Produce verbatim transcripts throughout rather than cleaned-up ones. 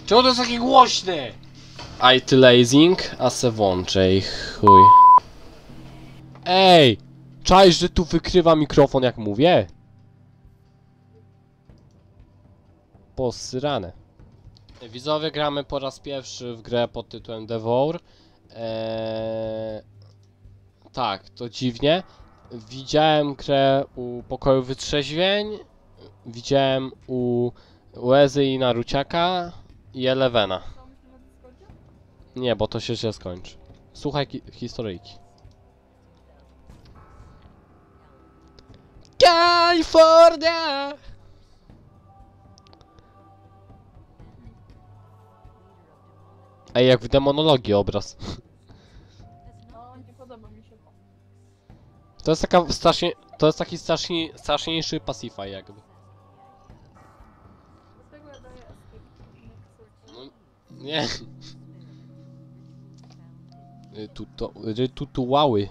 Czemu to jest takie głośne? Itlazing, a se włączę ich, chuj. Ej! Czaisz, że tu wykrywa mikrofon jak mówię? Posrane. Widzowie, gramy po raz pierwszy w grę pod tytułem Devour. Eee... Tak, to dziwnie. Widziałem grę u Pokoju Wytrzeźwień. Widziałem u Łezy i Naruciaka i Elevena. Nie, bo to się źle skończy. Słuchaj historyjki. California! Ej, jak w demonologii obraz. No, nie podoba mi się to. To jest taka strasznie... To jest taki strasznie, straszniejszy Pacify jakby. Dlatego ja daję escape. No, nie. Tu to... Tu tu łały.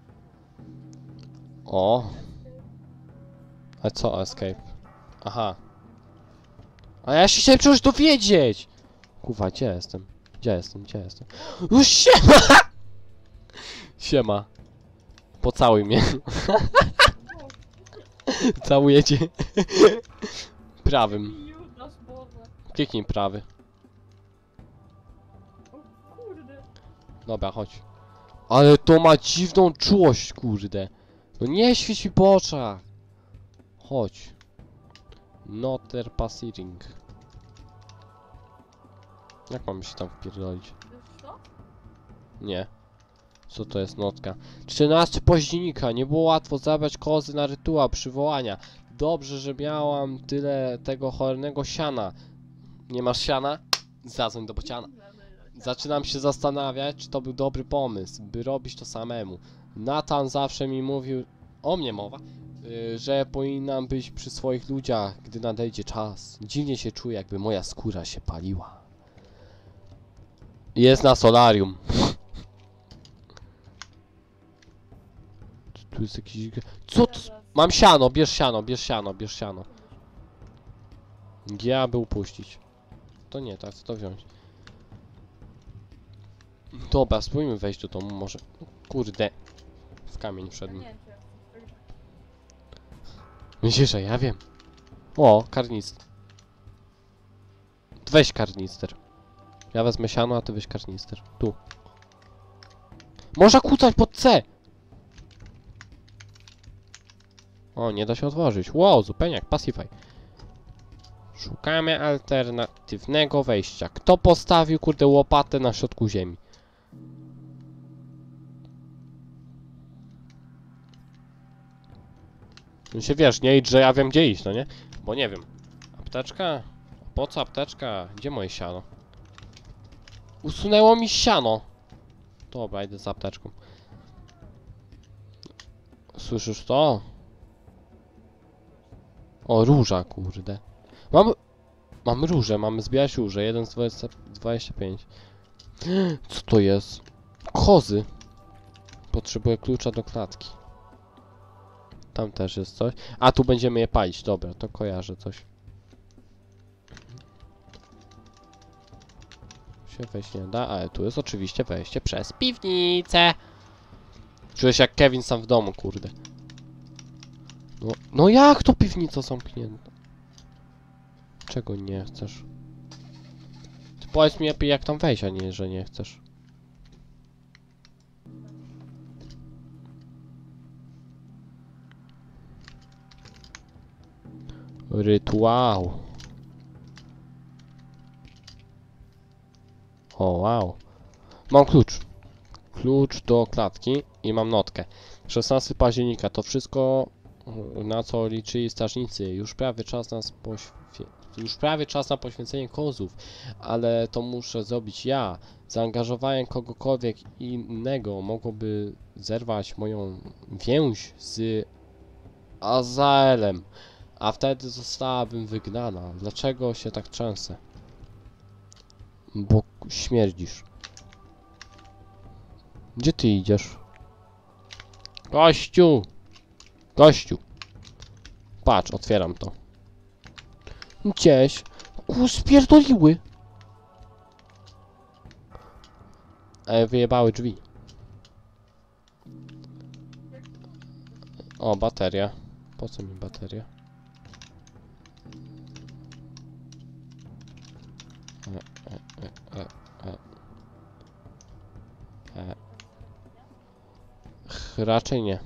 O. A co escape? Aha. A ja się chciałem przecież dowiedzieć! Kurwa, gdzie jestem? Gdzie jestem? Gdzie jestem? Już siema! Siema. Pocałuj mnie. Całuję cię. Prawym. Judasz, Boże. Kliknij prawy. O kurde. Dobra, chodź. Ale to ma dziwną czułość, kurde. No nie świeć mi po oczach. Chodź. Noter passing. Jak mam się tam wpierdolić? Wiesz co? Nie. Co to jest notka? czternastego października. Nie było łatwo zabrać kozy na rytuał przywołania. Dobrze, że miałam tyle tego cholernego siana. Nie masz siana? Zadzwoń do bociana. Zaczynam się zastanawiać, czy to był dobry pomysł, by robić to samemu. Nathan zawsze mi mówił, o mnie mowa, yy, że powinnam być przy swoich ludziach, gdy nadejdzie czas. Dziwnie się czuję, jakby moja skóra się paliła. Jest na solarium. Tu jest jakiś... Co to? Mam siano, bierz siano, bierz siano, bierz siano. G, aby upuścić. To nie, tak, chcę to wziąć. Dobra, spróbujmy wejść do domu, może... Kurde. W kamień wszedł. Nie, nie. Myślisz, że ja wiem? O, karnister. Weź karnister. Ja wezmę siano, a ty weź karnister. Tu. Można kłócać pod C! O, nie da się otworzyć. Wow, zupełnie jak Pacify. Szukamy alternatywnego wejścia. Kto postawił, kurde, łopatę na środku ziemi? No się wiesz, nie idź, że ja wiem gdzie iść, no nie? Bo nie wiem. Apteczka? Po co apteczka? Gdzie moje siano? Usunęło mi siano. Dobra, idę z apteczką. Słyszysz to? O, róża, kurde. Mam... Mam róże, mamy zbierać róże. jeden z dwudziestu pięciu. Co to jest? Kozy. Potrzebuję klucza do klatki. Tam też jest coś. A, tu będziemy je palić. Dobra, to kojarzę coś. Się wejść nie da, ale tu jest oczywiście wejście przez piwnicę. Czuję się jak Kevin sam w domu, kurde. No, no jak to piwnica zamknięta? Czego nie chcesz? Ty powiedz mi lepiej jak tam wejść, a nie, że nie chcesz. Rytuał. O, wow. Mam klucz. Klucz do klatki i mam notkę. szesnastego października. To wszystko, na co liczyli strażnicy. Już prawie czas na poświe... Już prawie czas na poświęcenie kozów. Ale to muszę zrobić ja. Zaangażowanie kogokolwiek innego mogłoby zerwać moją więź z Azaelem. A wtedy zostałabym wygnana. Dlaczego się tak trzęsę? Bo śmierdzisz. Gdzie ty idziesz? Gościu! Gościu! Patrz, otwieram to. Gdzieś. Ku, spierdoliły! E, wyjebały drzwi. O, bateria. Po co mi bateria? E, e, e, e, e. E. Ch, raczej nie.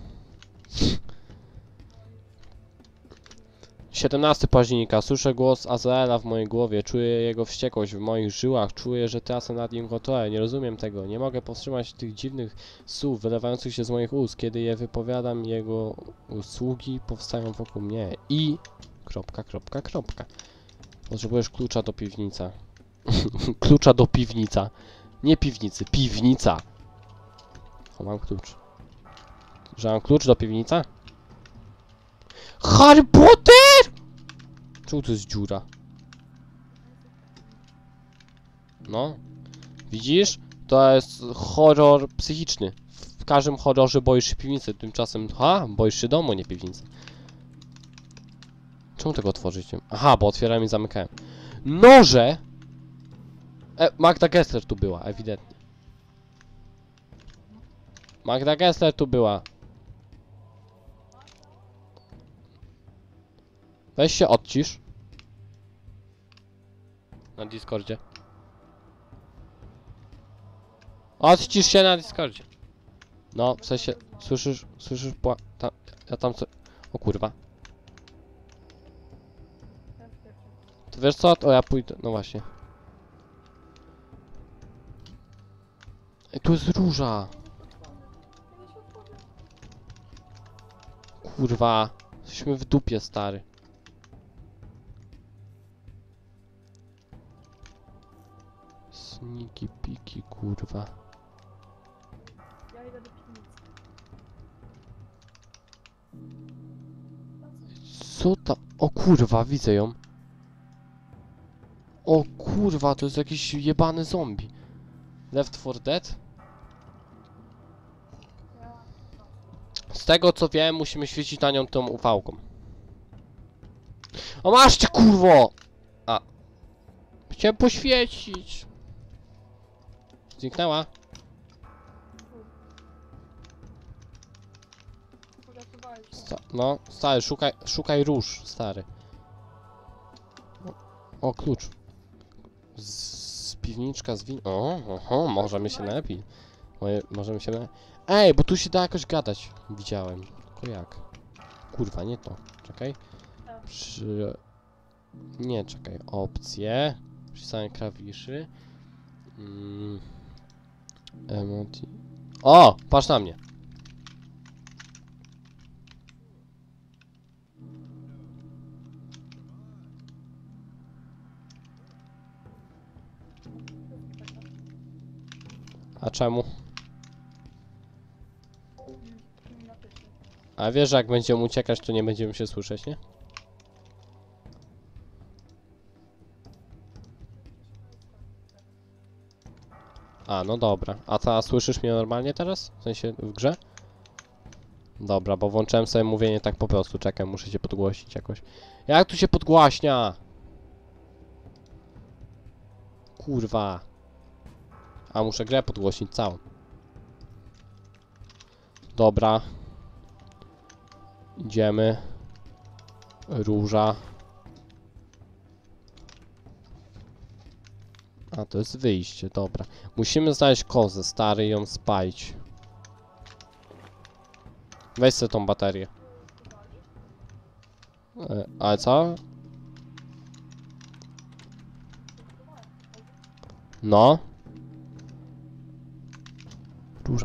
siedemnastego października. Słyszę głos Azaela w mojej głowie. Czuję jego wściekłość w moich żyłach. Czuję, że tracę nad nim kontrolę. Nie rozumiem tego. Nie mogę powstrzymać tych dziwnych słów wylewających się z moich ust. Kiedy je wypowiadam, jego usługi powstają wokół mnie. I... Kropka, kropka, kropka. Potrzebujesz klucza do piwnica. Klucza do piwnica. Nie piwnicy, piwnica. O, mam klucz. Że mam klucz do piwnica? Harry Potter! Czemu to jest dziura? No. Widzisz? To jest horror psychiczny. W każdym horrorze boisz się piwnicy. Tymczasem, ha? Boisz się domu, nie piwnicy. Czemu tego otworzyć? Aha, bo otwierałem i zamykałem. Noże! E, Magda Gessler tu była, ewidentnie. Magda Gessler tu była. Weź się odcisz. Na Discordzie. Odcisz się na Discordzie. No, w sensie, słyszysz, słyszysz pła... Ta, ja tam co... O kurwa. To wiesz co? To ja pójdę, no właśnie. Ej, tu jest róża. Kurwa. Jesteśmy w dupie, stary. Sniki piki, kurwa. Ja idę do piwnicy. Co ta... O kurwa, widzę ją. O kurwa, to jest jakiś jebany zombie. Left four Dead? Z tego co wiem, musimy świecić na nią tą ufałką. O masz cię, kurwo! A. Chciałem poświecić. Zniknęła. Uratowałeś mnie. Sta no, stary, szukaj, szukaj róż, stary. O, o klucz. Z, z piwniczka z win... O, oho, możemy się napić. Moje, możemy się napić. Ej, bo tu się da jakoś gadać. Widziałem. Tylko jak? Kurwa, nie to. Czekaj. Przy... Nie, czekaj. Opcje. Przypisanie klawiszy. Mm. Emoti... O! Patrz na mnie. A czemu? A wiesz, że jak będziemy uciekać, to nie będziemy się słyszeć, nie? A, no dobra. A ta słyszysz mnie normalnie teraz? W sensie w grze? Dobra, bo włączyłem sobie mówienie tak po prostu. Czekaj, muszę się podgłosić jakoś. Jak tu się podgłaśnia? Kurwa. A, muszę grę podgłośnić całą. Dobra. Idziemy. Róża. A, to jest wyjście, dobra. Musimy znaleźć kozę, stary, i ją spalić. Weź sobie tą baterię. E, ale co? No. Róża.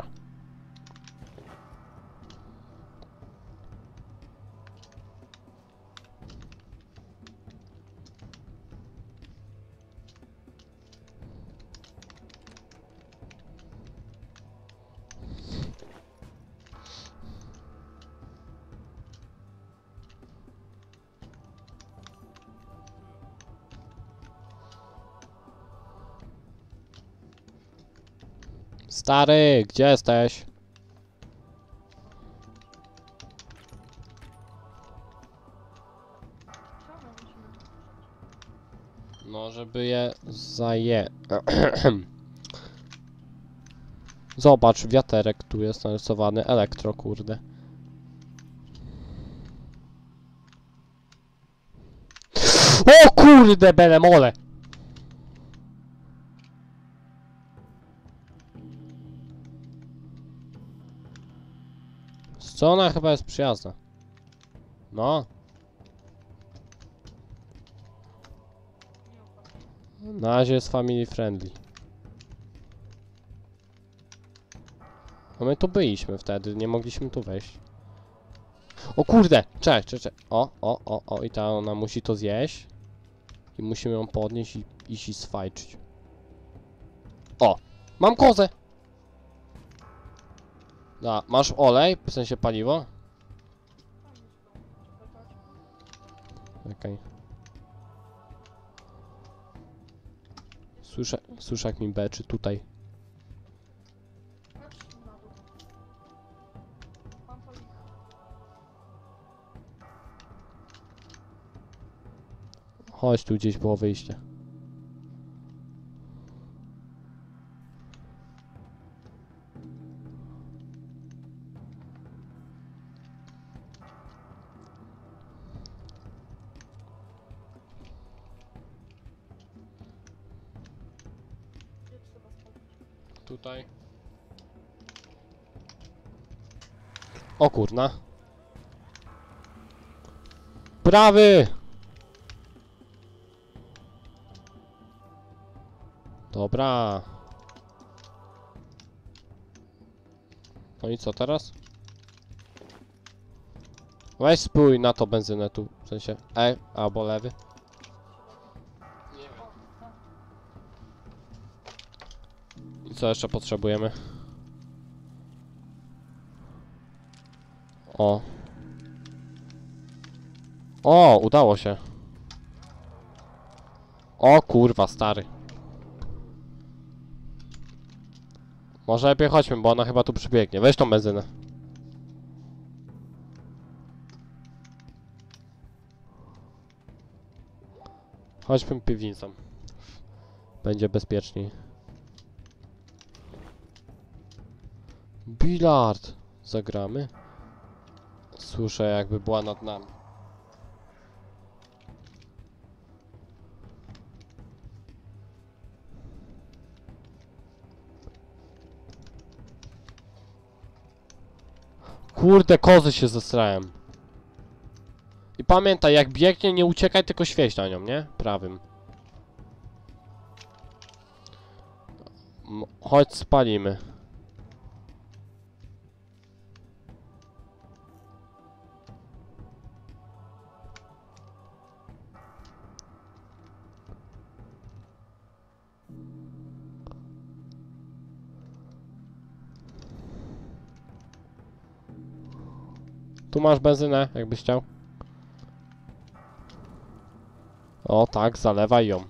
Stary, gdzie jesteś? Czemu musimy No, żeby je zaje... Zobacz, wiaterek tu jest narysowany, elektro, kurde. O kurde, belemole! Strona chyba jest przyjazna. No. Na razie jest family friendly. A my tu byliśmy wtedy, nie mogliśmy tu wejść. O kurde! Cześć, cześć, cześć. O, o, o, o, i ta ona musi to zjeść. I musimy ją podnieść i iść i swajczyć. O! Mam kozę! Da, masz olej? W sensie paliwo? Czekaj. Słyszę, słyszę jak mi beczy tutaj. Patrz na dół. Mam paliwo. Chodź, tu gdzieś było wyjście. Gdzie trzeba spalić? Tutaj. O kurna. Prawy! Dobra. No i co teraz? Weź spójrz na to benzynę tu, w sensie E albo lewy. O, tak. I co jeszcze potrzebujemy? O. O, udało się. O kurwa, stary. Może lepiej chodźmy, bo ona chyba tu przybiegnie. Weź tą benzynę. Chodźmy piwnicą. Będzie bezpieczniej. Bilard! Zagramy? Słyszę, jakby była nad nami. Kurde, kozy się zesrałem. I pamiętaj, jak biegnie, nie uciekaj, tylko świeć na nią, nie? Prawym. M chodź, spalimy. Tu masz benzynę, jakbyś chciał. O tak, zalewaj ją.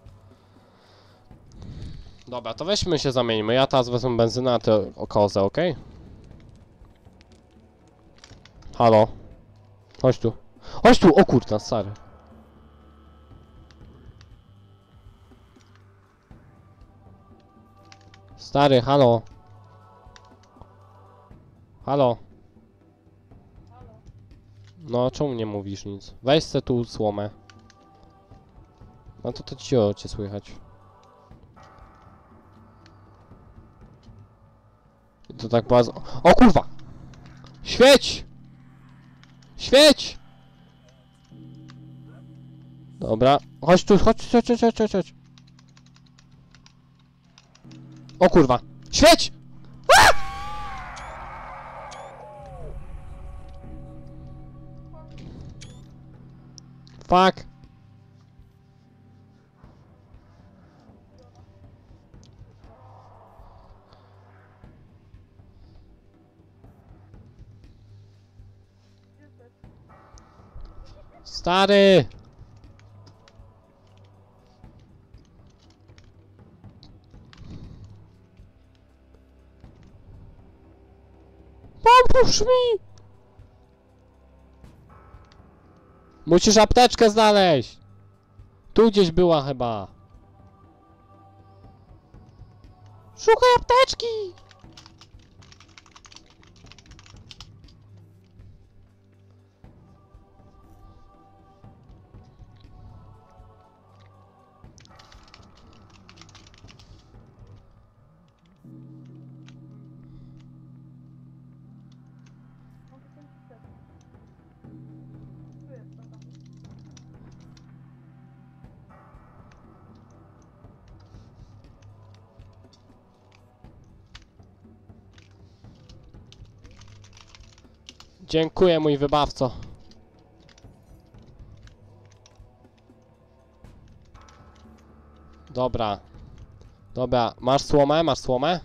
Dobra, to weźmy się zamienimy. Ja teraz wezmę benzynę, a ty o kozę, okej? Halo? Chodź tu. Chodź tu, o kurwa, stary. Stary, halo. Halo. Halo. No, czemu nie mówisz nic? Weź se tu słomę. No to to ci o cię słychać. I to tak bardzo... O kurwa! Świeć! Świeć! Dobra, chodź tu, chodź, chodź, chodź, chodź, chodź. O kurwa! Świeć! Fuck! Stary! Pomóż mi! Musisz apteczkę znaleźć! Tu gdzieś była chyba. Szukaj apteczki! Dziękuję, mój wybawco. Dobra. Dobra, masz słomę? Masz słomę?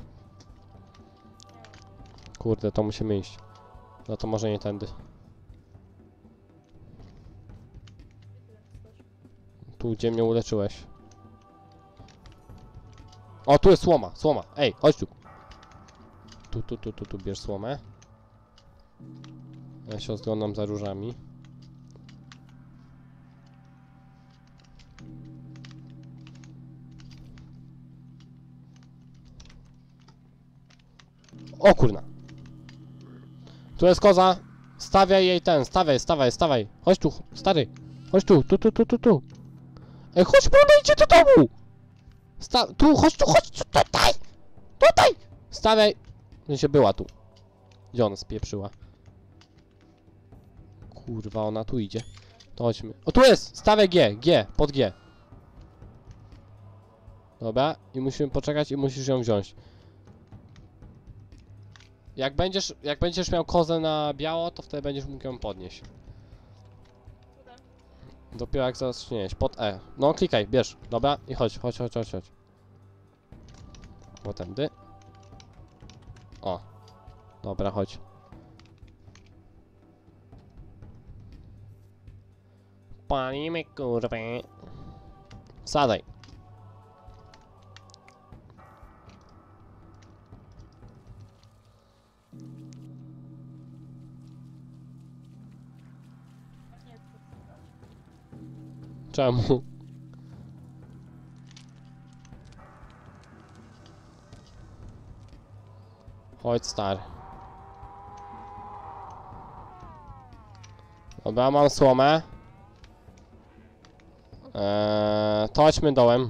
Kurde, to musimy iść. No to może nie tędy. Tu, gdzie mnie uleczyłeś. O, tu jest słoma, słoma. Ej, chodź tu. Tu, tu, tu, tu, tu, bierz słomę. Ja się rozglądam za różami. O kurna. Tu jest koza. Stawiaj jej ten, stawiaj, stawiaj, stawaj. Chodź tu, stary. Chodź tu, tu, tu, tu, tu, tu. Ej, chodź, podejdźcie do domu. Sta tu, chodź tu, chodź tu, tutaj. Tutaj. Stawiaj. No się była tu. Gdzie ona spieprzyła? Kurwa, ona tu idzie. To chodźmy. O, tu jest! Stawiaj G, G, pod G. Dobra, i musimy poczekać i musisz ją wziąć. Jak będziesz, jak będziesz miał kozę na biało, to wtedy będziesz mógł ją podnieść. Dopiero jak zaczniesz, pod E. No, klikaj, bierz. Dobra, i chodź, chodź, chodź, chodź, chodź. O, tędy. O. Dobra, chodź. Palimy, kurwa. Sadaj. Nie chcę wstać. Czemu? Chodź, stary. Dobra, mam słomę. Eee, to chodźmy dołem.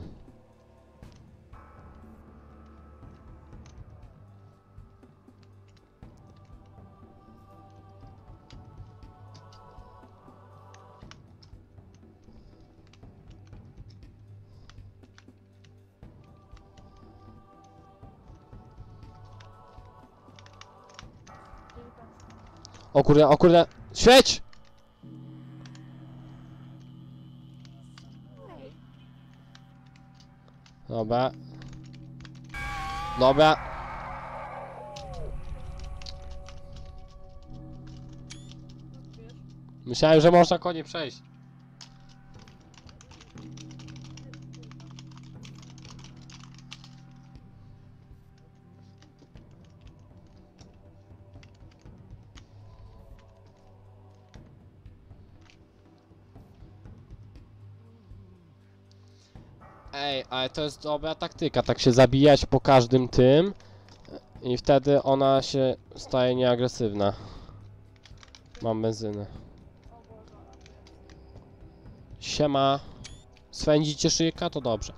O kurde, o kurde. Świeć! Dobra. Dobra. Wiesz? Myślałem, że można konie przejść. Ej, ale to jest dobra taktyka, tak się zabijać po każdym tym i wtedy ona się staje nieagresywna. Mam benzynę. O Boże, ona tu jest. Siema. Swędzicie szyjka? To dobrze.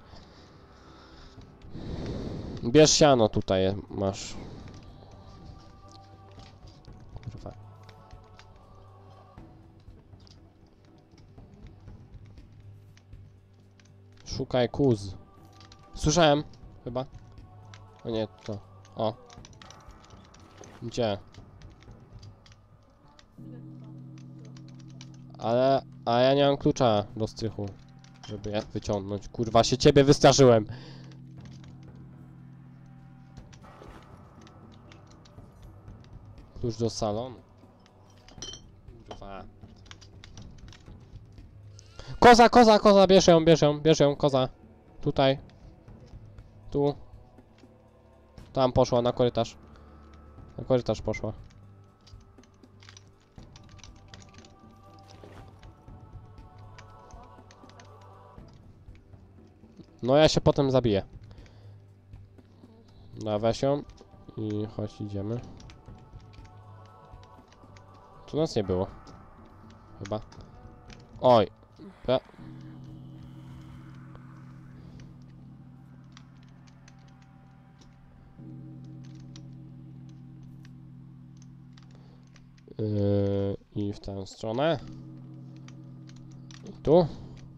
Bierz siano tutaj, masz. Kurwa. Szukaj kuz. Słyszałem, chyba. O nie, to. O. Gdzie? Ile tu tam? Ale, a ja nie mam klucza do strychu, żeby je wyciągnąć. Kurwa, się ciebie wystraszyłem. Klucz do salonu. Kurwa. Koza, koza, koza, bierz ją, bierz ją, bierz ją, koza. Tutaj. Tu. Tam poszła, na korytarz. Na korytarz poszła. No ja się potem zabiję. No weź ją i chodź, idziemy. Tu nas nie było. Chyba. Oj. Ja. Yy, I w tę stronę. I tu.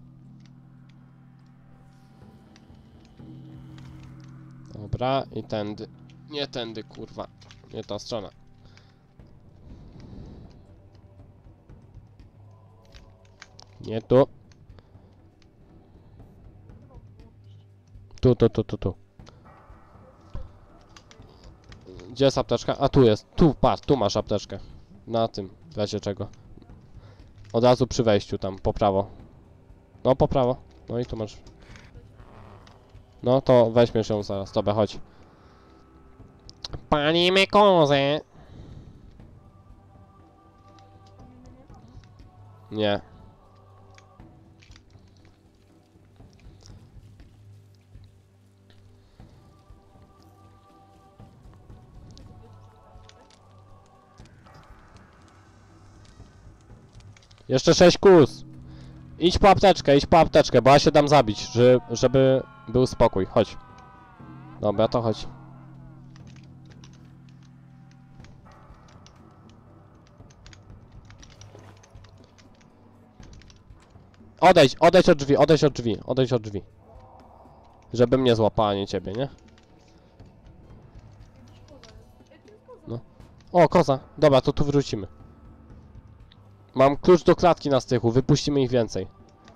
Dobra, i tędy. Nie tędy, kurwa. Nie ta strona. Nie tu. Tu, tu, tu, tu, tu. Gdzie jest apteczka? A tu jest. Tu, patrz, tu masz apteczkę. Na tym, w razie czego. Od razu przy wejściu tam, po prawo. No, po prawo. No i tu masz. No to weźmiesz ją zaraz. Dobra, chodź. Palimy kozę. Nie. Jeszcze sześć kus. Idź po apteczkę, idź po apteczkę, bo ja się dam zabić, że, żeby był spokój. Chodź. Dobra, to chodź. Odejdź, odejdź od drzwi, odejdź od drzwi, odejdź od drzwi. Żeby mnie złapała, nie ciebie, nie? No. O, koza. Dobra, to tu wrócimy. Mam klucz do klatki na stychu, wypuścimy ich więcej.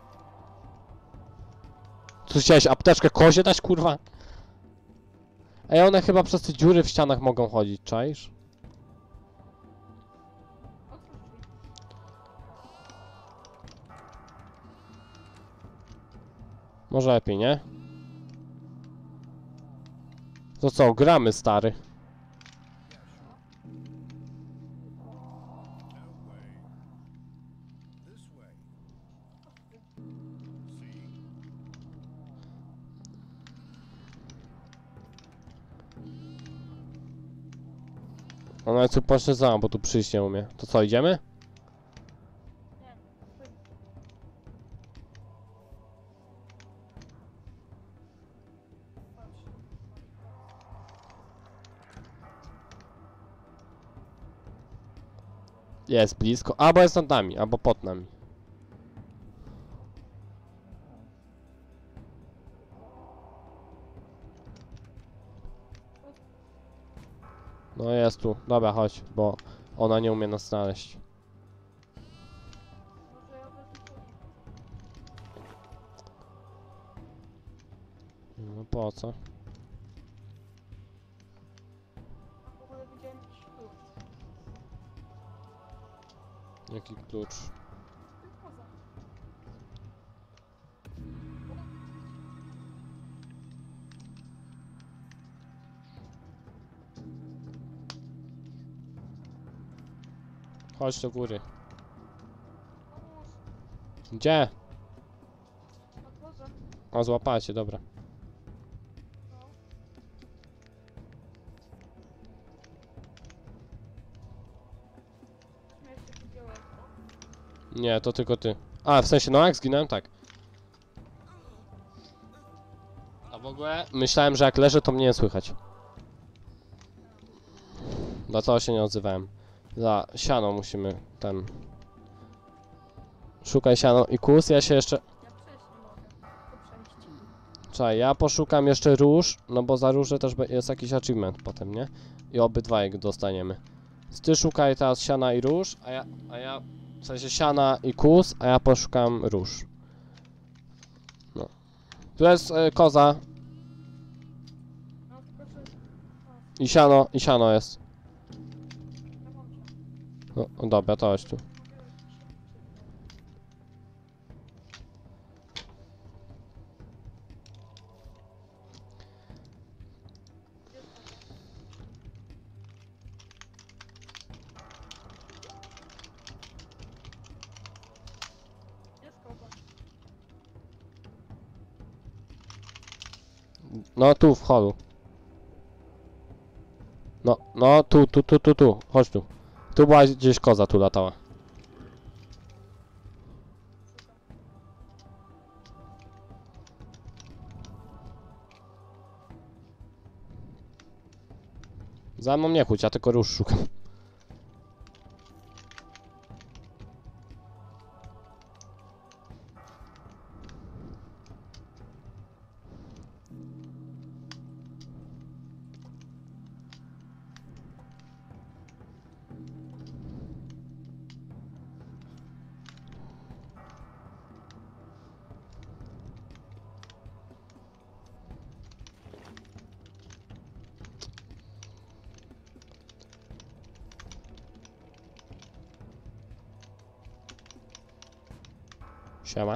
Co chciałeś, apteczkę kozie dać, kurwa? Ej, one chyba przez te dziury w ścianach mogą chodzić, czaisz? Może lepiej, nie? To co, gramy, stary? Ona jest tu poszła, bo tu przyjść nie umie. To co, idziemy? Jest blisko. Albo jest nad nami, albo pod nami. No jest tu. Dobra, chodź, bo ona nie umie nas znaleźć. No po co? Jaki klucz? Chodź do góry. Gdzie? O, złapała cię, dobra. Nie, to tylko ty. A, w sensie, no jak zginąłem, tak. A w ogóle myślałem, że jak leżę, to mnie nie słychać. Dlatego się nie odzywałem. Za siano musimy ten... Szukaj siano i kus, ja się jeszcze... Czekaj, ja poszukam jeszcze róż, no bo za róże też jest jakiś achievement potem, nie? I obydwaj dostaniemy. Ty szukaj teraz siana i róż, a ja... A ja... W sensie siana i kus, a ja poszukam róż. No. Tu jest y, koza. I siano, i siano jest. No, no dobra, to chodź tu. No tu, w holu. No, no tu, tu, tu, tu, tu. Chodź tu. Tu była gdzieś koza, tu latała. Za mną nie chodź, ja tylko róż szukam. Siema.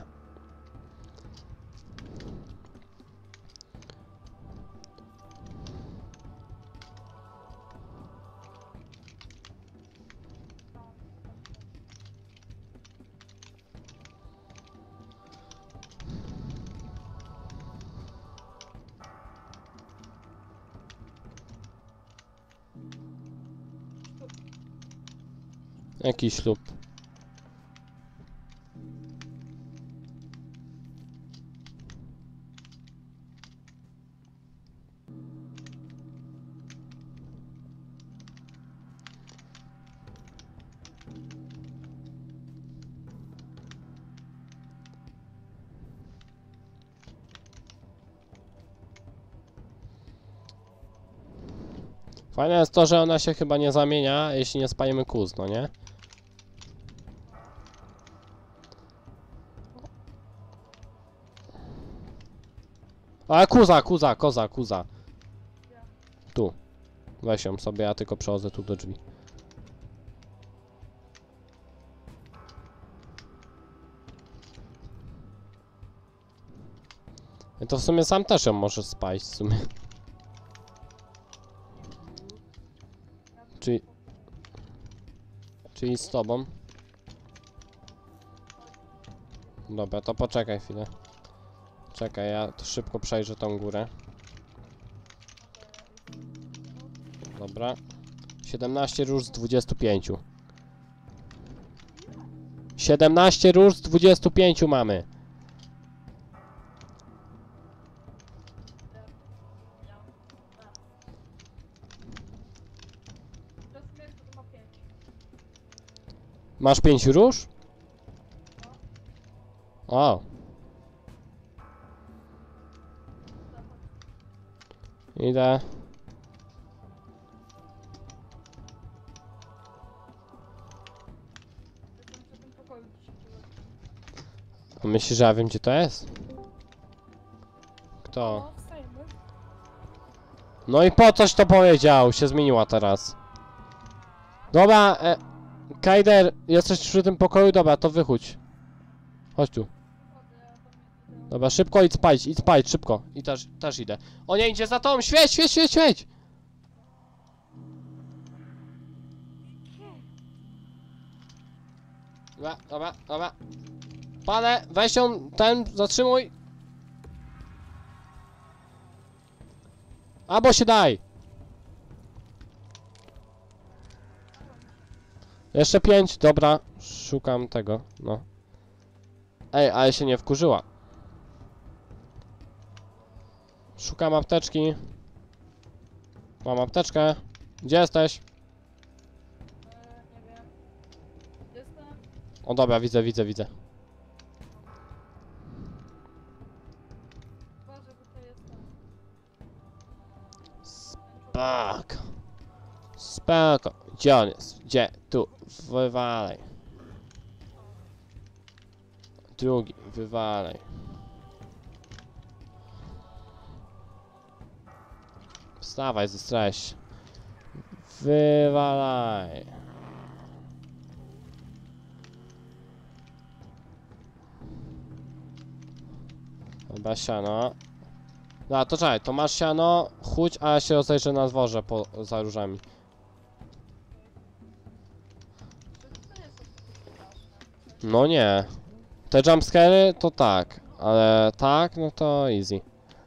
Jaki ślub? Fajne jest to, że ona się chyba nie zamienia, jeśli nie spalimy kóz, no nie? A kuza, kuza, koza, kuza. Tu. Weź ją sobie, ja tylko przechodzę tu do drzwi. I to w sumie sam też ją możesz spalić w sumie. Czyli... Czyli z tobą. Dobra, to poczekaj chwilę. Czekaj, ja to szybko przejrzę tą górę. Dobra. siedemnaście róż z dwudziestu pięciu. siedemnaście róż z dwudziestu pięciu mamy. Masz pięć róż? O. Idę. A myślisz, że ja wiem, gdzie to jest? Kto? No i po coś to powiedział? Się zmieniła teraz. Dobra, e, Kajder, jesteś przy tym pokoju? Dobra, to wychódź. Chodź tu. Dobra, szybko idź spać, idź spać, szybko. I też, też idę. O nie, idzie za tobą, świeć, świeć, świeć, świeć! Dobra, dobra, dobra. Palę, weź ją, ten, zatrzymuj. Albo się daj. Jeszcze pięć, dobra. Szukam tego, no. Ej, ale się nie wkurzyła. Szukam apteczki. Mam apteczkę. Gdzie jesteś? Nie wiem. Jestem. O dobra, widzę, widzę, widzę. Uważaj, bo to jestem. Spoko. Spoko. Gdzie on jest? Gdzie? Tu. Wywalej. Drugi. Wywalej. Wstawaj, zestrałeś się. Wywalaj. Dobra, siano. No, to czekaj, to masz siano, chudź, a ja się rozejrzę na dworze po, za różami. To nie są takie straszne. No nie. Te jumpscary to tak, ale tak, no to easy.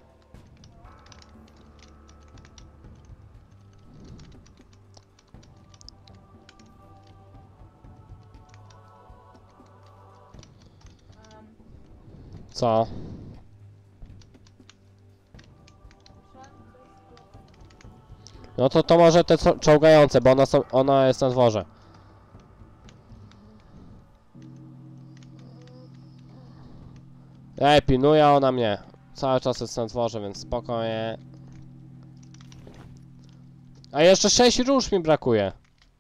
Um, Co? No to to może te co- czołgające, bo ona, są, ona jest na dworze. Ej, pilnuje ona mnie. Cały czas jest na dworze, więc spokojnie. A jeszcze sześć róż mi brakuje.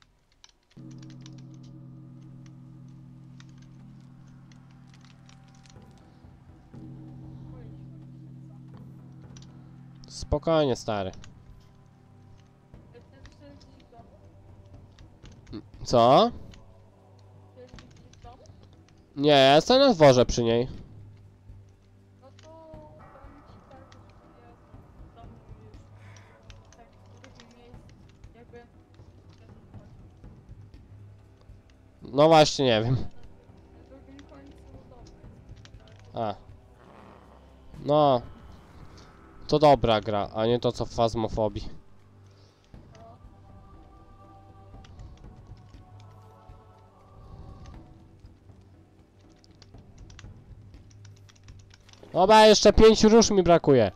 Spokojnie, stary. Ty jesteś gdzieś w domu? Co? Ty jesteś gdzieś w domu? Nie, ja jestem na dworze przy niej. No to powiem ci tak, że ja w domu już tak w drugim miejscu, jakby ja tu chodzi. No właśnie, nie wiem. Na drugim końcu domu jest. Ale A. No. To dobra gra, a nie to co w Phasmophobie. no, Dobra, jeszcze pięć róż mi brakuje.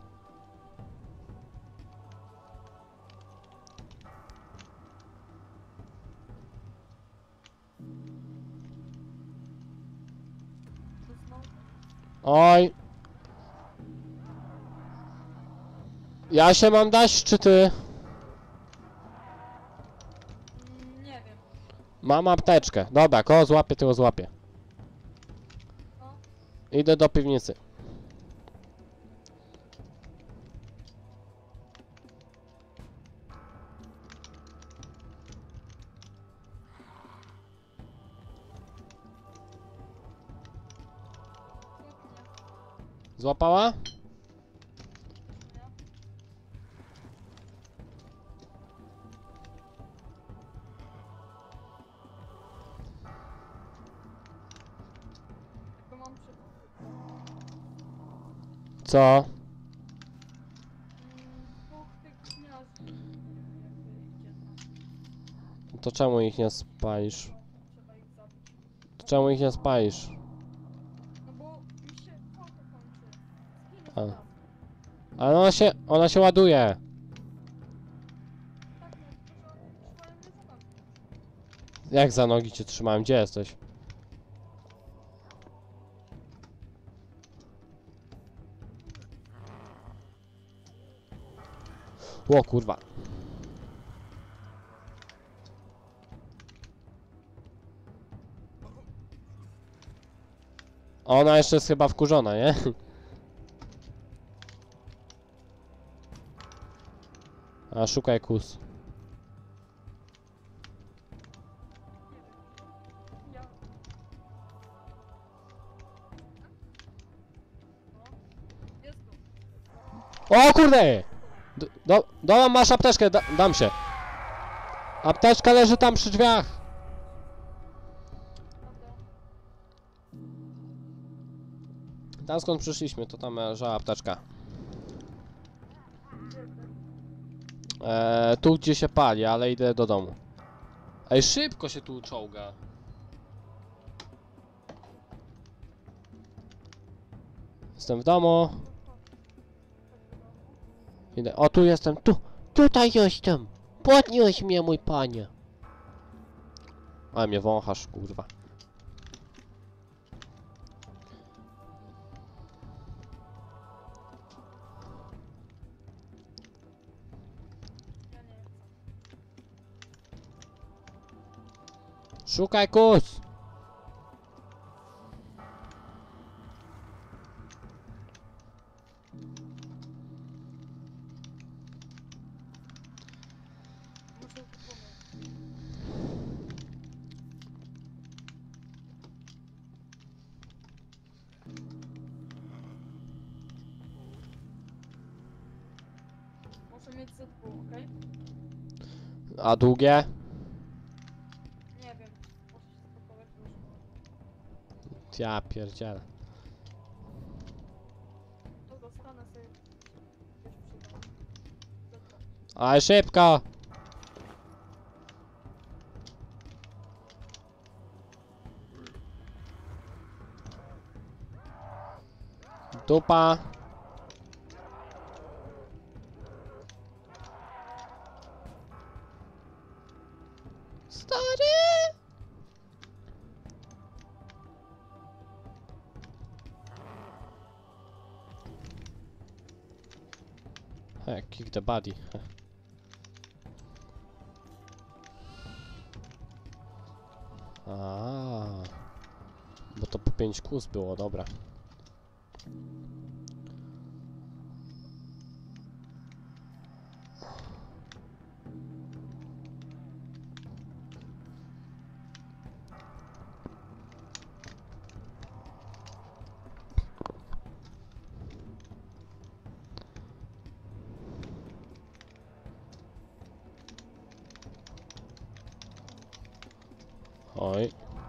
to znowu. Oj. Ja się mam dać, czy ty? Mm, nie wiem. Mam apteczkę. Dobra, kogo złapię, tego złapię. No, Idę do piwnicy. złap mnie. Złapała? Nie? Tylko mam przed... Co? Mm, dwóch tych gniazd. Jakby idzie tam. To czemu ich nie spalisz? No, trzeba ich zabić. To czemu ich nie spalisz? No bo mi się pałka kończy. Zginę A. zaraz. Ale ona się, ona się ładuje. Tak, no, tylko że one trzymają mnie za nogi. Jak za nogi cię trzymałem? Gdzie jesteś? O kurwa. Ona jeszcze jest chyba wkurzona, nie? A szukaj kus. Ja. No. Jest tu. O kurde! Do, do, do, masz apteczkę, da, dam się. Apteczka leży tam przy drzwiach. Dobra. Tam skąd przyszliśmy, to tam leżała apteczka. Gdzie ty? Eee, tu gdzie się pali, ale idę do domu. Ej, szybko się tu czołga. Jestem w domu. Chodź. Chodź do domu. Idę. O, tu jestem, tu. Tutaj jestem. Podnieś mnie, mój panie. Ale mnie wąchasz, kurwa. Ja nie chcę. Szukaj kus. Muszę tu pomóc. Muszę mieć Z W, okej? A długie? Nie wiem. Muszę się spakować już. Ja pierdzielę. To dostanę sobie gdzieś przydał. Z W. Ale szybko. Dupa. Stary. Hey, kick the body. A, bo to po pięć kus było, dobra. Oj.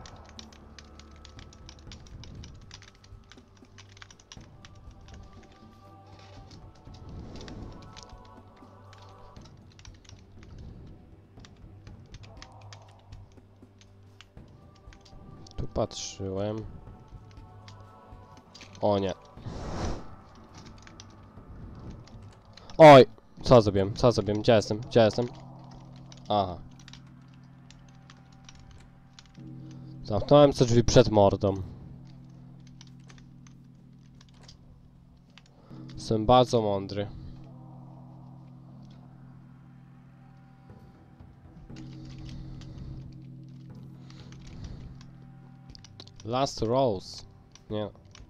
Tu patrzyłem. O nie. Oj! Co zrobiłem? Co zrobiłem? Gdzie jestem? Gdzie jestem? Aha. Zamknąłem te drzwi przed mordą. Jestem bardzo mądry. Last Rose. Nie.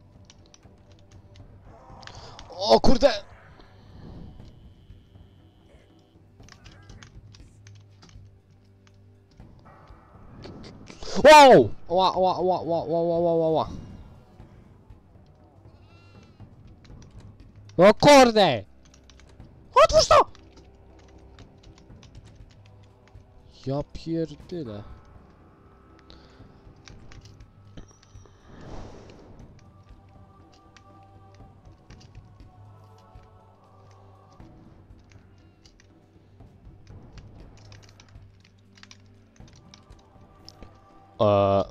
O kurde! Wow! Ła, ła, ła, ła, ła, ła, ła, ła, ła. No kurde! Otwórz to! Ja pierdyle. Eee,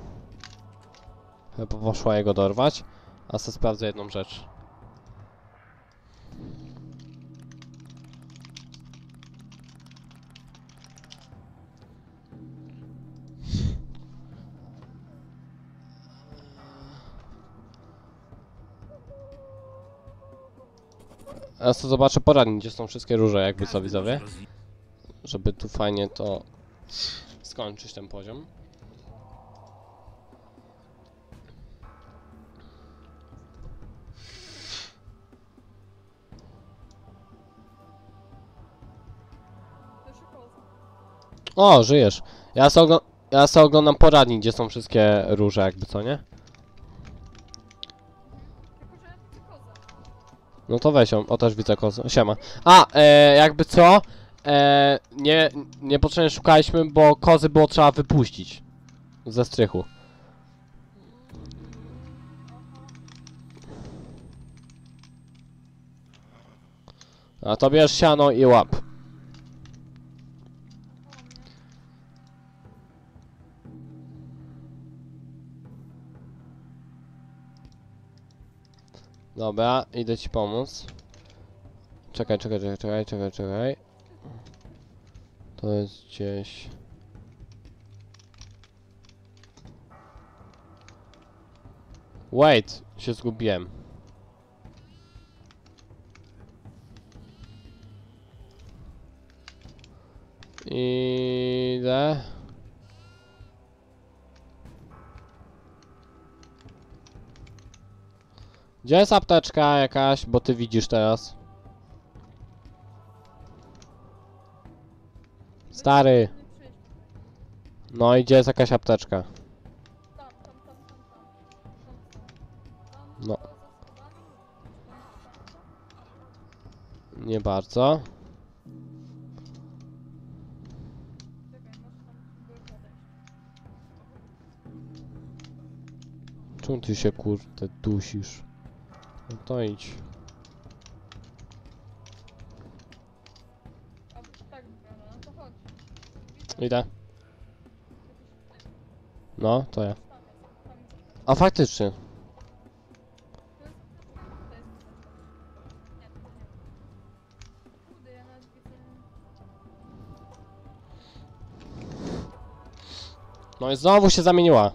Chyba poszła jego dorwać, a sobie sprawdzę jedną rzecz. Ja sobie zobaczę poradnik, gdzie są wszystkie róże, jakby co widzowie. Żeby tu fajnie to skończyć ten poziom. O, żyjesz. Ja sobie, ogl ja sobie oglądam poradnik, gdzie są wszystkie róże, jakby co, nie? No to weź ją, o też widzę kozę, siema. A, e, jakby co? E, nie, niepotrzebnie szukaliśmy, bo kozy było trzeba wypuścić. Ze strychu. A to bierz siano i łap. Dobra, idę ci pomóc. Czekaj, czekaj, czekaj, czekaj, czekaj, czekaj. To jest gdzieś... Wait, się zgubiłem. Idę. Gdzie jest apteczka jakaś, bo ty widzisz teraz? Stary. No i gdzie jest jakaś apteczka? No. Nie bardzo. Czemu ty się kurde dusisz? No to idź. Idę. No, to ja. A faktycznie. No i znowu się zamieniła.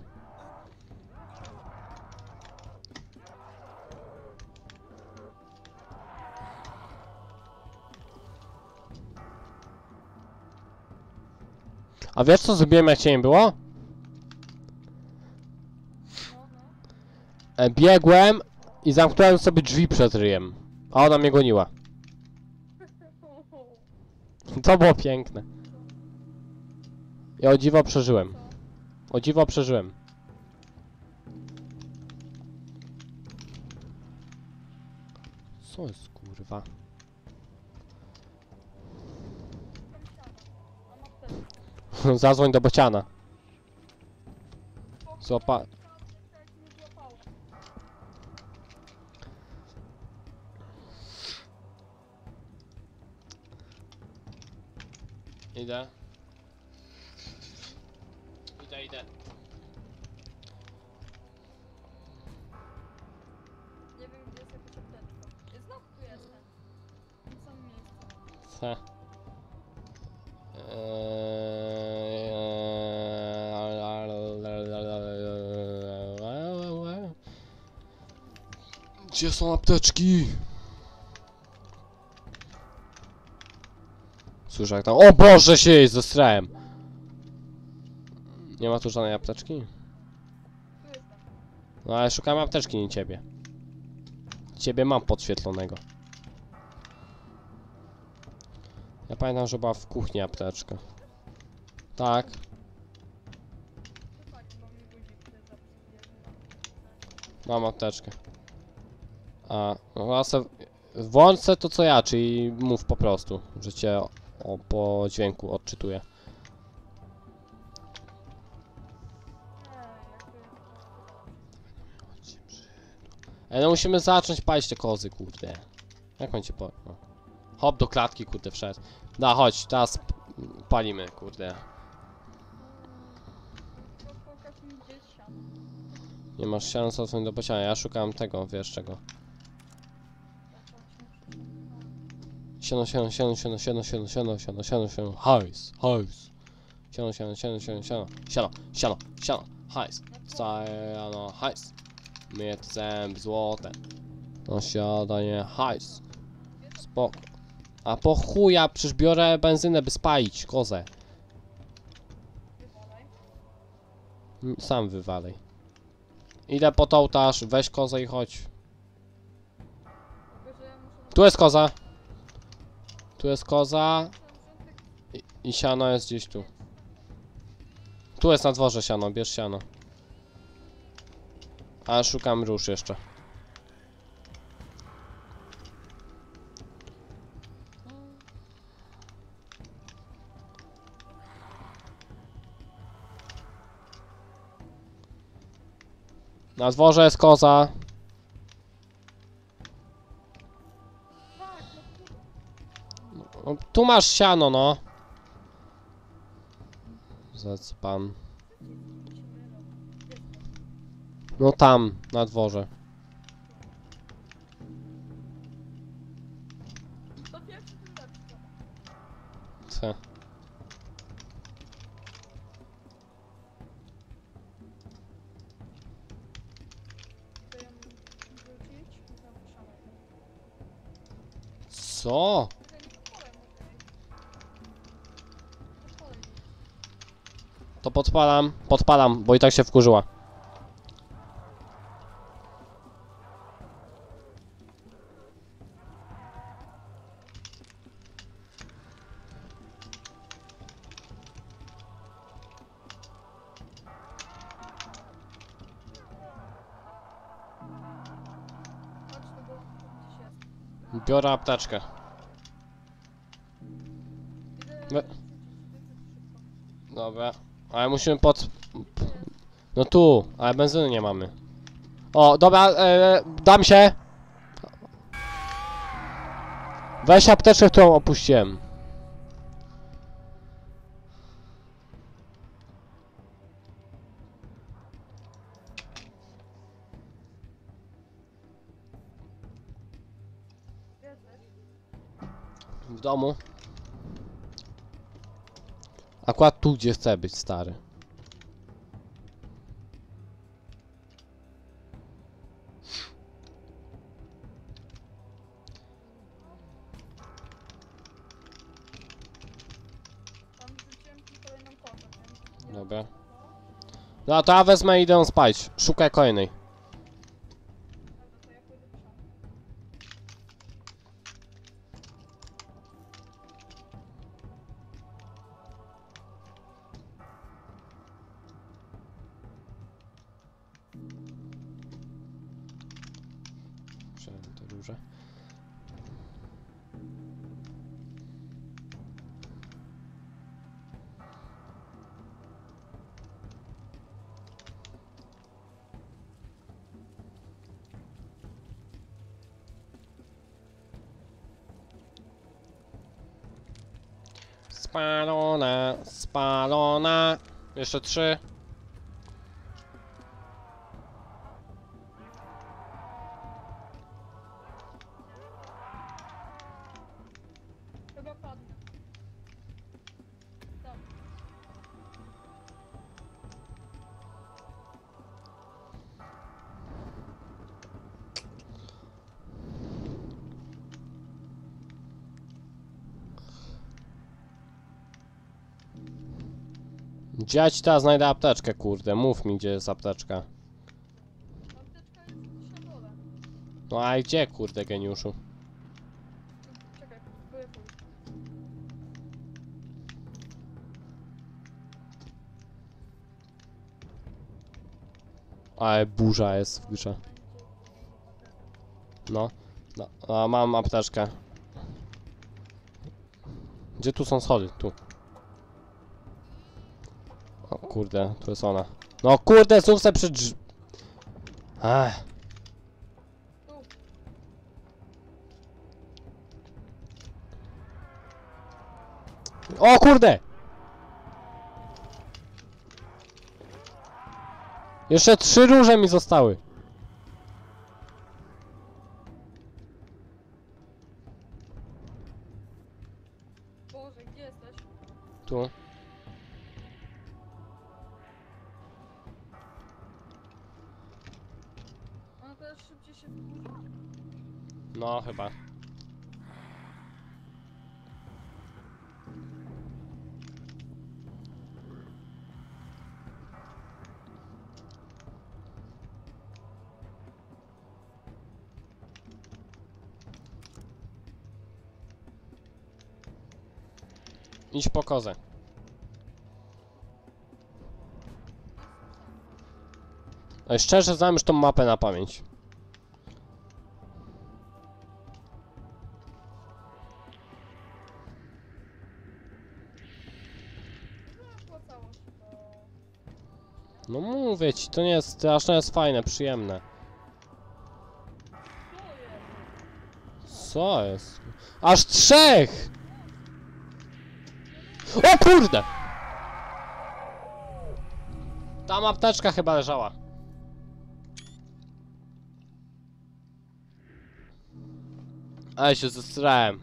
A wiesz co zrobiłem, jak cię nie było? E, biegłem i zamknąłem sobie drzwi przed ryjem. A ona mnie goniła. To było piękne. Ja o dziwo przeżyłem. O dziwo przeżyłem. Co jest kurwa? Zadzwoń do bociana. Złapa... Tak mnie złapało. Idę. Idę, idę. Nie wiem, gdzie jest jakaś apteczka. Ja znowu tu jestem. W tym samym miejscu. C. Gdzie są apteczki? Słyszę jak tam... O Boże, się jej zestrałem! Nie ma tu żadnej apteczki? Tu jestem. No ale szukam apteczki, nie ciebie. Ciebie mam podświetlonego. Ja pamiętam, że była w kuchni apteczka. Tak. To fajnie, bo mi guzik się zapisuje. Mam apteczkę. A, no ja se... Włącz se to co ja, czyli mów po prostu, że cię o, po dźwięku odczytuję. Nie, jakby... Ej, no musimy zacząć palić te kozy, kurde. Jak on cię po... O. Hop, do klatki, kurde, wszedł. Da, chodź, teraz p- palimy, kurde. To pokaż mi gdzieś siano. Nie masz siana co do posiania, ja szukam tego, wiesz czego. Siano, siano, siano, siano, siano, siano, siano, siano, siano, siano, hajs, hajs. Siano, siano, siano, siano, siano, siano, siano, siano, hajs. Siano, hajs. Myję te zęby złote. No siadanie, hajs. Spoko. A po chuja, przecież biorę benzynę, by spalić kozę. Wywalaj. Mm, Sam wywalej. Idę po to ołtarz, weź kozę i chodź. Tylko, że ja muszę... Tu jest koza. Tu jest koza. Muszę wziąć I, i siano jest gdzieś tu. Tu jest na dworze siano, bierz siano. A szukam róż jeszcze. Na dworze jest koza. Tak, no tu... No, tu masz siano, no. Zacpan. No tam, na dworze. To pierwszy, tym lepszy. C. To ją wrócić i zapraszamy. Co? To nie podpalę może jej. Podpalę jej. To podpalam, podpalam, bo i tak się wkurzyła. Chodź, no bo gdzieś jest. Biorę apteczkę. Idę We- wrzucić, szybko. Dobra. Ale musimy pod... No tu, ale benzyny nie mamy. O, dobra, e, dam się. Weź apteczkę, którą opuściłem. Jesteś? W domu. Akurat tu, gdzie chcę być, stary. Tam wrzuciłem ci kolejną kozę, więc... nie- Dobra. No to ja wezmę i idę spać. Szukaj kolejnej. Dobra, to ja pójdę przodem. Wziąłem te róże. Spalona, spalona. Jeszcze trzy. Chyba padnie. Tak. Gdzie ja ci teraz znajdę apteczkę, kurde? Mów mi, gdzie jest apteczka. Apteczka jest gdzieś na dole. No a gdzie, kurde, geniuszu? Czekaj, próbuję pójść. Ale burza jest w grze. No. no. A mam apteczkę. Gdzie tu są schody? Tu. O kurde, tu jest ona. No kurde, znów se przy drz... Ech. Tu. O kurde! Jeszcze trzy róże mi zostały. Boże, gdzie jesteś? Tu. Ona teraz szybciej się wkurza. No chyba. Idź po kozę. Ale szczerze znam już tą mapę na pamięć. Zapłacało się to. No mówię ci, to nie jest straszne, jest fajne, przyjemne. Co jest? Co jest? Aż trzech! O kurde! Tam apteczka chyba leżała. Ale się zestrałem.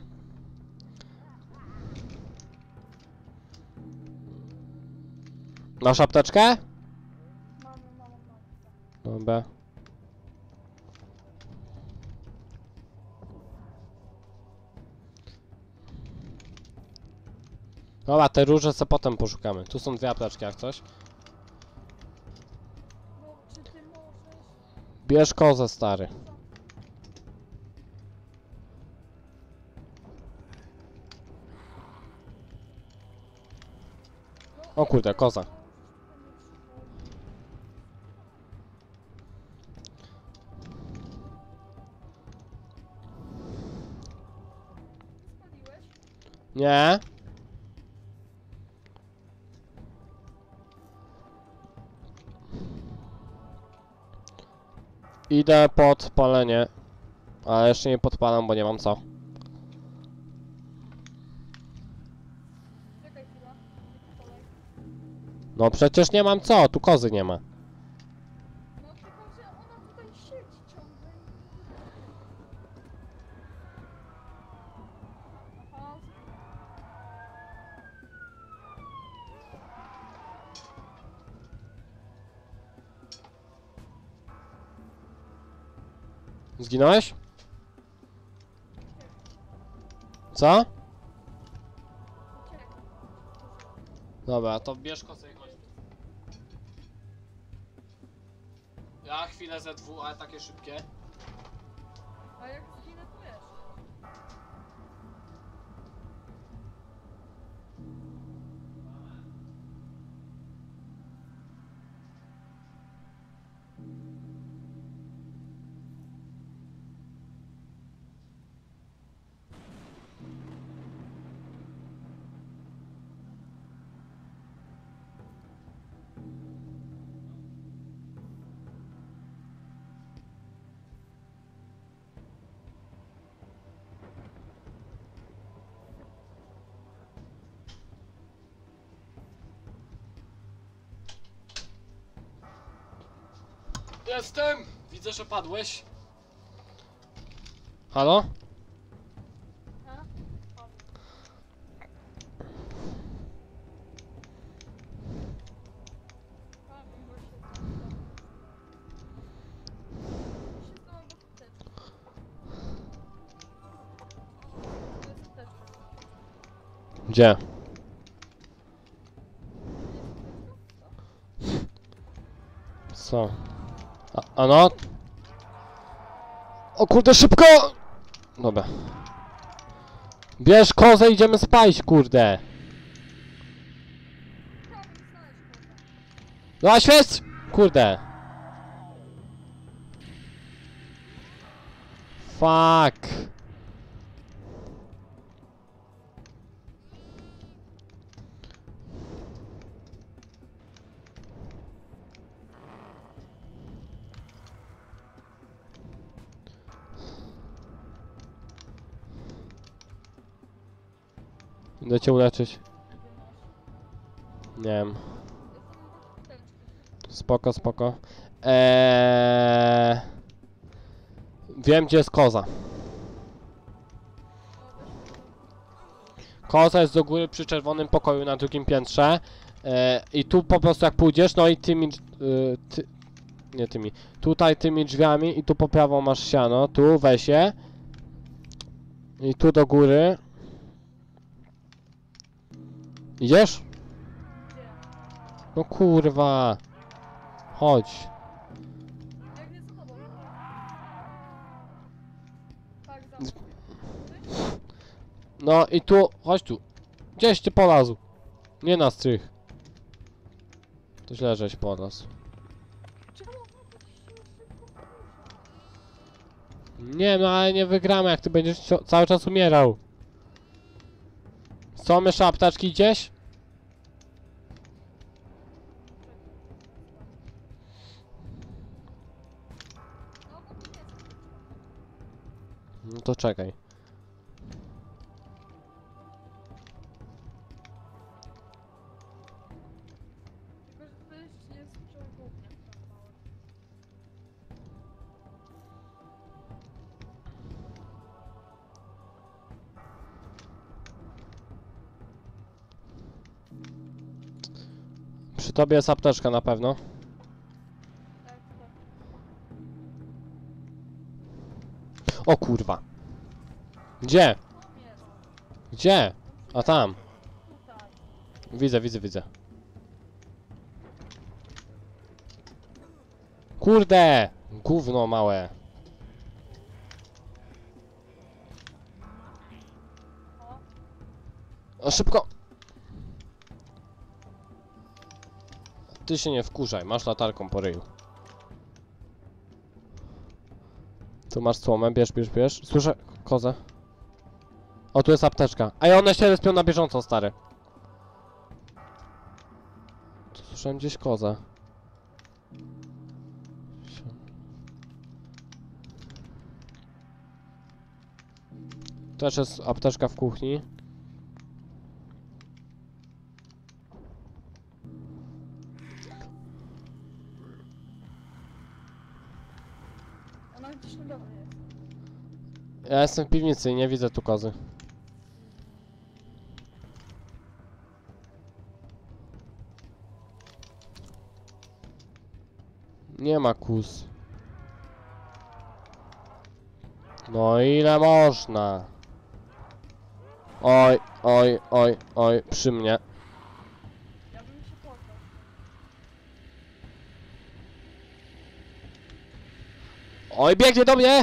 Masz apteczkę? Mamy, mamy, mamy. Dobra. Dobra, te róże co potem poszukamy. Tu są dwie apteczki jak coś. No, czy ty możesz? Bierz kozę, stary. O kurde, koza. Spaliłeś? Nie? Idę pod palenie. Ale jeszcze nie podpalam, bo nie mam co. Czekaj chwila. Kolej. No przecież nie mam co, tu kozy nie ma. No tylko, że ona tutaj siedzi ciągle. Aha. Zginąłeś? Co? Uciekł. Dobra, to bierz kozę i chodź. Ja chwilę ze dwu, ale takie szybkie. A jak zginę, to wiesz. Jestem! Widzę, że padłeś. Halo? A? Padł. A, mimo się tam. Się z tobą do apteczki. To jest apteczka. Gdzie? To nie jest apteczka? Co? Co? A, a no? O kurde, szybko! Dobra. Bierz kozę, idziemy spać, kurde. Chciałabym znaleźć kozę. No a świeć! Kurde. Fuck. Idę cię uleczyć. Nie wiem. Spoko, spoko. Eee... Wiem, gdzie jest koza. Koza jest do góry przy czerwonym pokoju na drugim piętrze. Eee, I tu po prostu jak pójdziesz, no i tymi... Yy, ty, nie tymi. Tutaj tymi drzwiami i tu po prawo masz siano. Tu weź je. I tu do góry. Idziesz? No kurwa. Chodź. Jak nie za tobą? Tak, za mną. No i tu, chodź tu. Gdzieś ty polazł. Nie na strych. To źle, żeś polazł. Czemu on tak się szybko porusza? Nie no, ale nie wygramy, jak ty będziesz cio- cały czas umierał. Są jeszcze apteczki gdzieś? No, bo to nie jest apteczka. No to czekaj. Tylko, że to jeszcze jest przegubnie tam małe. Przy tobie jest apteczka na pewno. Tak, tak. O kurwa. Gdzie? Tam jest. Gdzie? A tam. Tutaj. Widzę, widzę, widzę. Kurde! Gówno małe. O, O, szybko! Ty się nie wkurzaj, masz latarką po ryju. Tu masz słomę, bierz, bierz, bierz. Słyszę kozę. O, tu jest apteczka. A ja one się respią na bieżąco, stary. Tu słyszałem gdzieś kozę. Też jest apteczka w kuchni. ona gdzieś na dole jest. Ja jestem w piwnicy i nie widzę tu kozy. Nie ma kus. No ile można? Oj, oj, oj, oj, przy mnie. Ja bym się poddał. Oj, biegnie do mnie!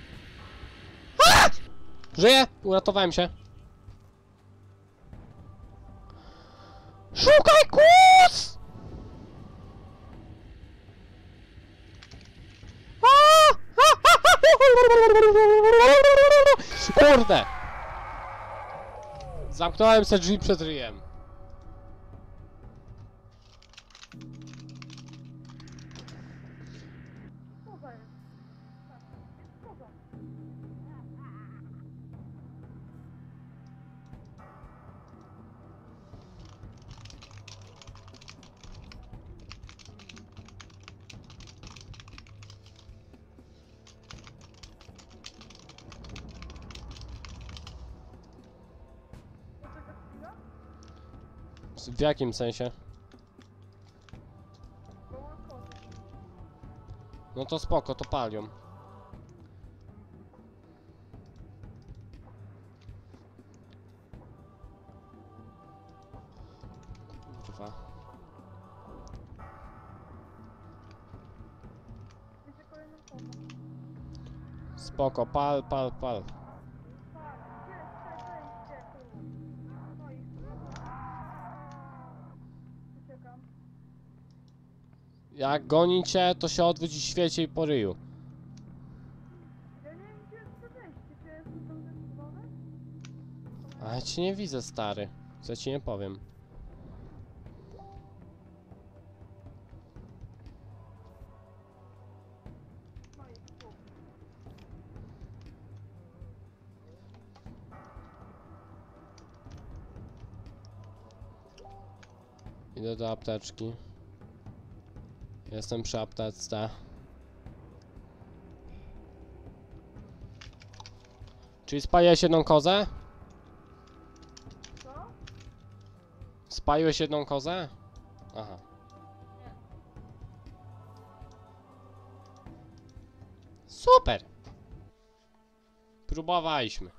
A! Żyję! Uratowałem się. Szukaj kus! A! Kurde! Zamknąłem se drzwi przed ryjem. Koza jest. Tak. Koza. W w jakim sensie? Koło kozy. No to spoko, to palią. Kurwa. Widzę kolejną kozę. Spoko, pal, pal, pal. Tak, gdzie jest te wejście tu? No i... Uciekam. Jak goni cię, to się odwróć i świeci i po ryju. Ja nie wiem, gdzie jest to wejście. Czy ja jestem tam zdecydowane? A ja cię nie widzę, stary. Co ci nie powiem. No i tu. Idę do apteczki. Jestem przy apteczce. Czyli spaliłeś jedną kozę? Co? Spaliłeś jedną kozę? Aha. Nie. Super! Próbowaliśmy.